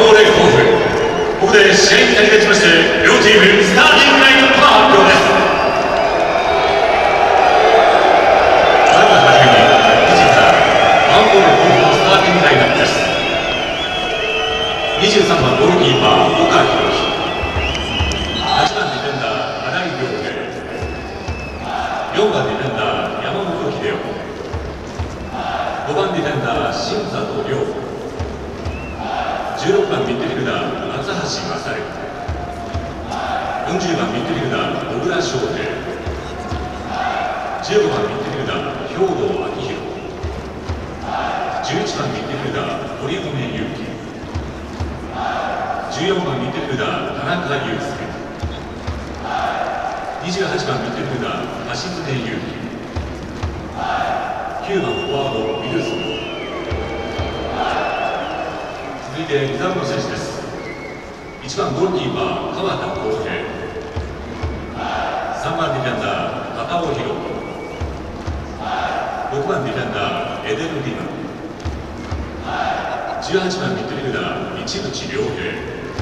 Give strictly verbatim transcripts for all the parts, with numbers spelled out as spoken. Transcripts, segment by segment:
号レイオフ。ここで試合に先立ちまして両チームスターティングラインナップの発表です。まずはじめに藤田ワン号レイオフのスターティングラインナップです。にじゅうさんばんゴールキーパー岡博樹、はちばんディフェンダー新井亮平、よんばんディフェンダー山本秀夫、ごばんディフェンダー新里亮、じゅうろくばんミッドフィルダー松橋勝、よんじゅうばんミッドフィルダー小倉翔平、じゅうごばんミッドフィルダー兵藤明宏、じゅういちばんミッドフィルダー堀米勇輝、じゅうよんばんミッドフィルダー田中裕介、にじゅうはちばんミッドフィルダー橋爪優輝、きゅうばんフォワードウィルソン。続いてリザーブの選手です。いちばんゴールキーパー川田康平、さんばんディフェンダー片尾宏、ろくばんディフェンダーエデル・リマ、じゅうはちばんミッドフィルダー市口亮平、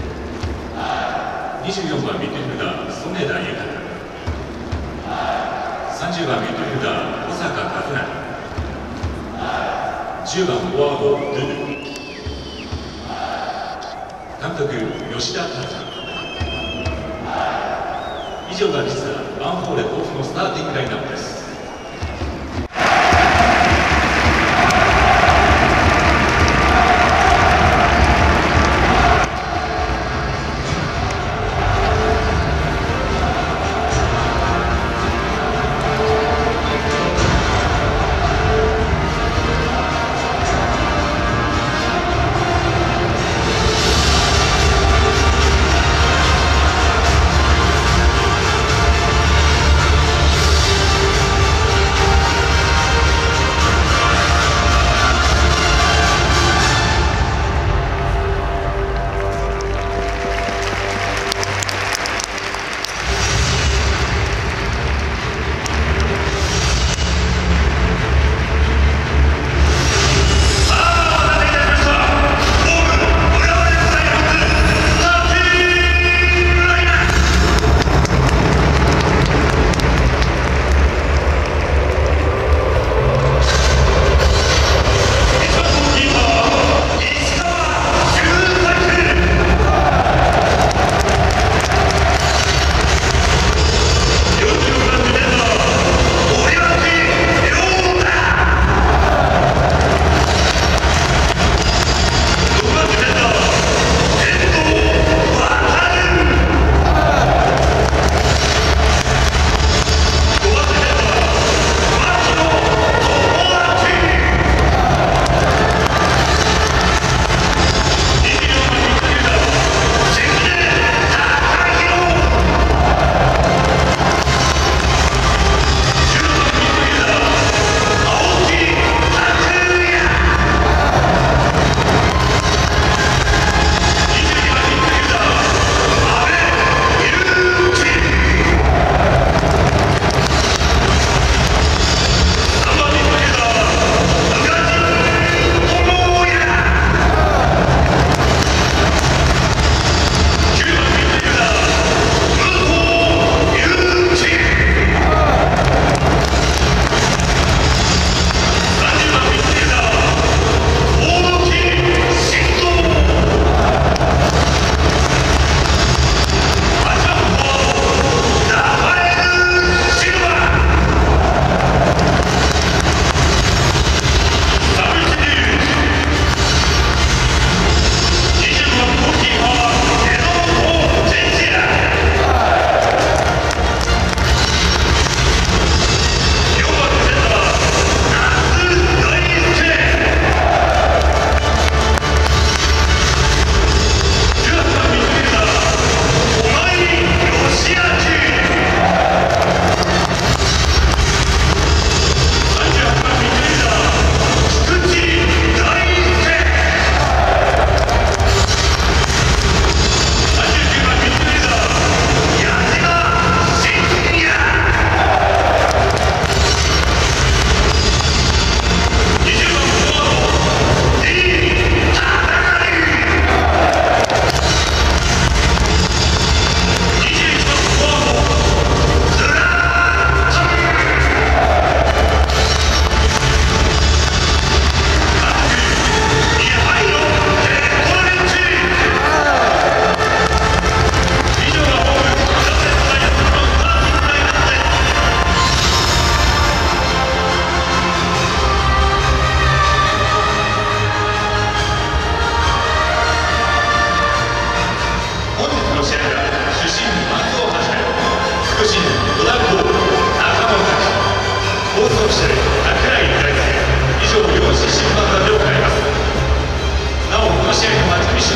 にじゅうよんばんミッドフィルダー曽根田豊、さんじゅうばんミッドフィルダー小坂和成、じゅうばんフォワードドゥル、監督吉田達也。以上が実はヴァンフォーレ甲府のスターティングラインナップです。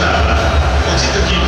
ャーは望月